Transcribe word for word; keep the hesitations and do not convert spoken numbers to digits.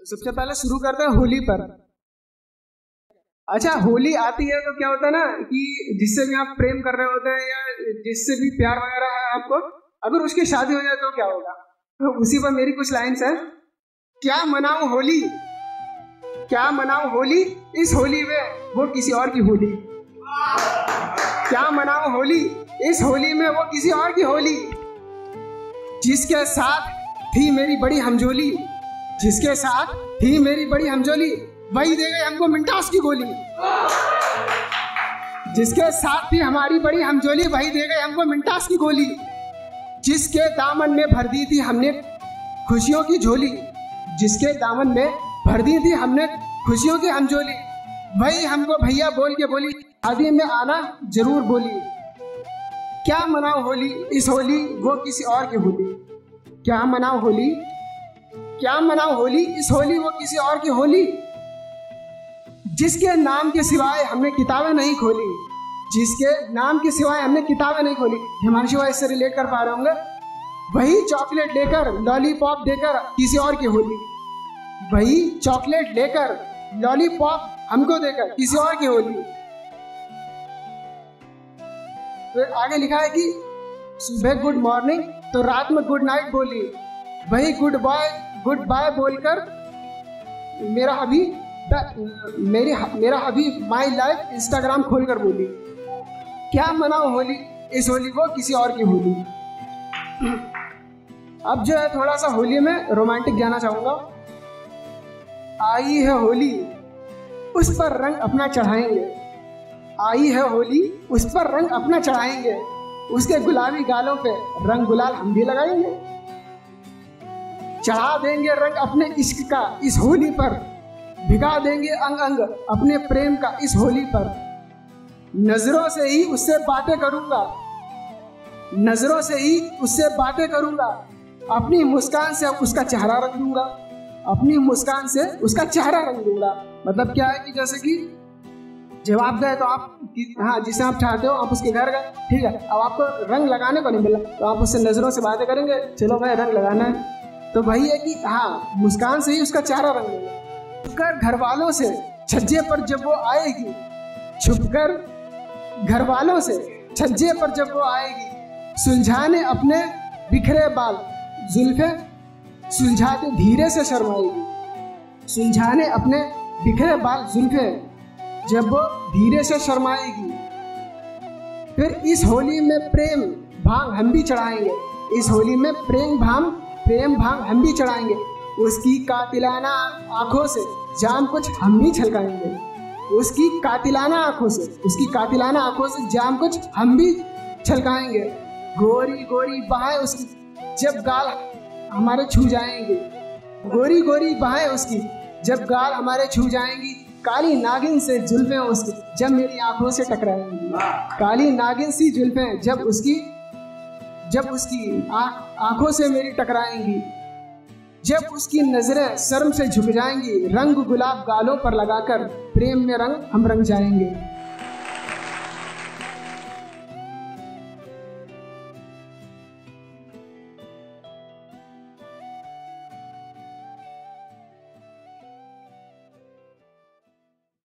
तो सबसे पहले शुरू करते हैं होली पर। अच्छा, होली आती है तो क्या होता है ना कि जिससे भी आप प्रेम कर रहे होते हैं या जिससे भी प्यार वगैरह है आपको, अगर उसकी शादी हो जाए तो क्या होगा। तो उसी पर मेरी कुछ लाइन्स हैं। क्या मनाऊं होली, क्या मनाऊं होली, इस होली में वो किसी और की होली। क्या मनाऊं होली, इस होली में वो किसी और की होली। जिसके साथ थी मेरी बड़ी हमजोली, जिसके साथ थी मेरी बड़ी हमजोली, वही दे गए हमको मिंटास की गोली। जिसके साथ थी हमारी बड़ी हमजोली, वही दे गए हमको मिंटास की गोली। जिसके दामन में भर दी थी हमने खुशियों की झोली, जिसके दामन में भर दी थी हमने खुशियों की हमझोली, वही हमको भैया बोल के बोली शादी में आना जरूर बोली। क्या मनाओ होली, इस होली वो किसी और की होली। क्या मनाओ होली, क्या मनाओ होली, इस होली वो किसी और की होली। जिसके नाम के सिवाय हमने किताबें नहीं खोली, जिसके नाम के सिवाय हमने किताबें नहीं खोली। हिमांशु भाई इससे रिलेट कर पा रहे होंगे। वही चॉकलेट लेकर लॉलीपॉप देकर किसी और की होली, वही चॉकलेट लेकर लॉलीपॉप हमको देकर किसी और की होली। फिर आगे लिखा है कि सुबह गुड मॉर्निंग तो रात में गुड नाइट बोली, वही गुड बाय गुड बाय बोलकर मेरा अभी मेरी मेरा अभी माई लाइफ इंस्टाग्राम खोलकर बोली। क्या मनाओ होली, इस होली को किसी और की होली। अब जो है थोड़ा सा होली में रोमांटिक जाना चाहूंगा। आई है होली उस पर रंग अपना चढ़ाएंगे, आई है होली उस पर रंग अपना चढ़ाएंगे, उसके गुलाबी गालों पे रंग गुलाल हम भी लगाएंगे। चढ़ा देंगे रंग अपने इश्क का इस होली पर, भिगा देंगे अंग अंग अपने प्रेम का इस होली पर। नजरों से ही उससे बातें करूंगा, नजरों से ही उससे बातें करूंगा, अपनी मुस्कान से उसका चेहरा रंग दूंगा, अपनी मुस्कान से उसका चेहरा रंग दूंगा। मतलब क्या है कि जैसे कि जब आप गए तो आप हाँ जिसे आप चाहते हो आप उसके घर गए, ठीक है, अब आपको रंग लगाने को नहीं मिला तो आप उससे नजरों से बातें करेंगे, चलो भाई रंग लगाना है। तो वही है कि हाँ मुस्कान से ही उसका चेहरा रंग दूंगा। छुपकर घर वालों से छज्जे पर जब वो आएगी, छुपकर घर वालों से छज्जे पर जब वो आएगी, सुलझाने अपने बिखरे बाल जुल्फे सुलझाते धीरे से शर्माएगी, सुलझाने अपने बिखरे बाल जुल्फे जब वो धीरे से शर्माएगी। फिर इस होली में प्रेम भांग हम भी चढ़ाएंगे, इस होली में प्रेम भांग प्रेम भांग हम भी चढ़ाएंगे, उसकी कातिलाना आंखों से जाम कुछ हम भी छलकाएंगे, उसकी कातिलाना आंखों से उसकी कातिलाना आंखों से जाम कुछ हम भी छलकाएंगे। गोरी गोरी बाहें उसकी जब गाल हमारे छू जाएंगे, गोरी गोरी बाहें उसकी जब गाल हमारे छू जाएंगी, काली नागिन से जुल्फें उसकी जब मेरी आंखों से टकराएंगी, काली नागिन सी जुल्फें जब उसकी जब उसकी आंखों से मेरी टकराएंगी, जब उसकी नजरें शर्म से झुक जाएंगी, रंग गुलाब गालों पर लगाकर प्रेम में रंग हम रंग जाएंगे।